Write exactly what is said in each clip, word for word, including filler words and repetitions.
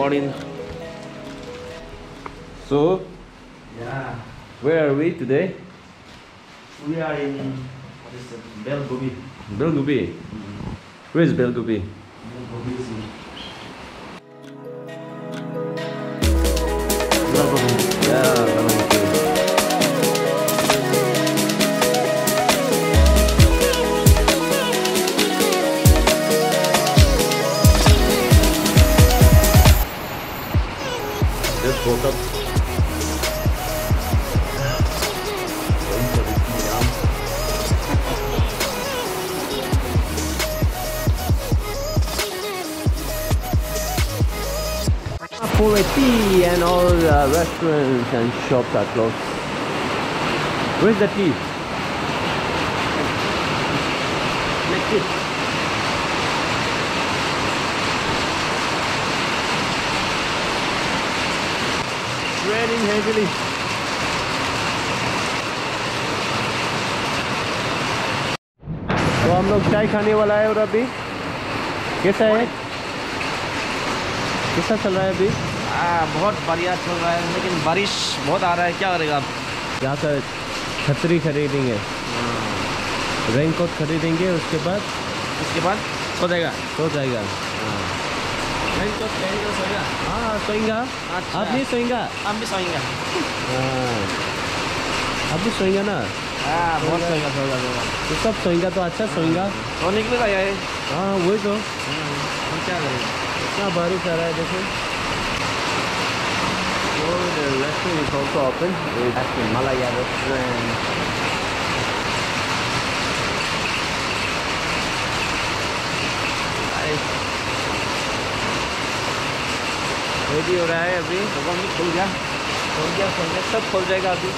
morning. So, Yeah. where are we today? We are in what is it? Belgobi. Belgobi. Mm. Where is Belgobi? Belgobi is in Yeah, Belgobi. Just woke up. For a tea and all the restaurants and shops are closed. Where's the tea? Next it. Raining heavily. तो हम लोग चाय खाने वाला है और अभी कैसा है? कैसा चल रहा है अभी? आ, बहुत बढ़िया चल रहा है लेकिन बारिश बहुत आ रहा है, क्या करेगा आप? जाकर छतरी खरीदेंगे, रेनकोट खरीदेंगे, उसके बाद उसके बाद सो जाएगा सो जाएगा। रेनकोट पहन कर सोएगा? हाँ सोएगा। अच्छा। आप नहीं सोएगा? हम भी सोएंगे। हाँ आप भी सोएगा ना? हाँ बहुत सोएगा सोएगा सोएगा तो सब सोएगा तो अच्छा सोएगा। सोने के लिए आया है। हाँ वही तो। हम क्या करेंगे? इतना बारिश आ रहा है देखो। So the restaurant is also open. It's actually Malaya restaurant. Nice. Ready हो रहा है अभी। दुकान भी खुल गया खुल गया खुल गया सब खुल जाएगा अभी।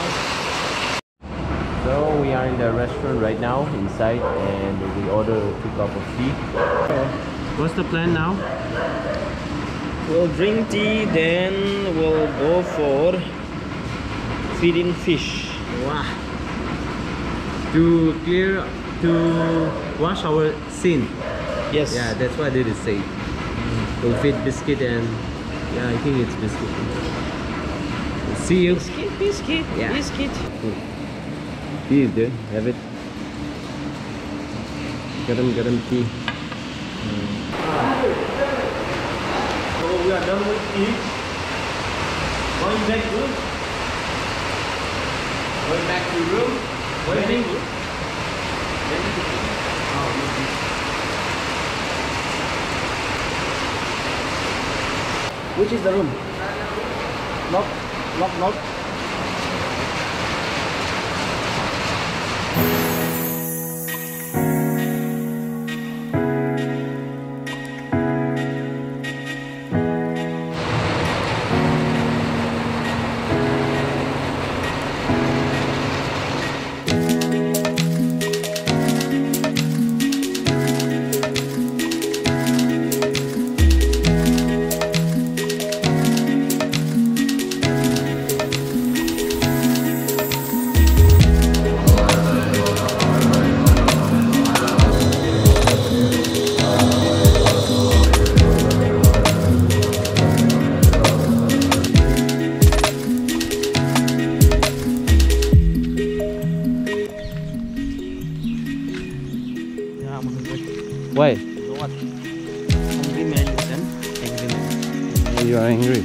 So we are in the restaurant right now inside and we order two cup of tea. What's the plan now? We'll drink tea, then we'll go for feeding fish. Wow. To clear, to wash our sin. Yes. Yeah, that's why they say. We'll feed biscuit and yeah, I think it's biscuit. See you. Biscuit, biscuit, Yeah. biscuit. Tea is there. Have it. Garam garam tea. So we are done with tea. Going back to Going back to room. waiting. Which is the room? Knock, knock, knock. Why? You know what? Hungry man is an angry man. You are angry.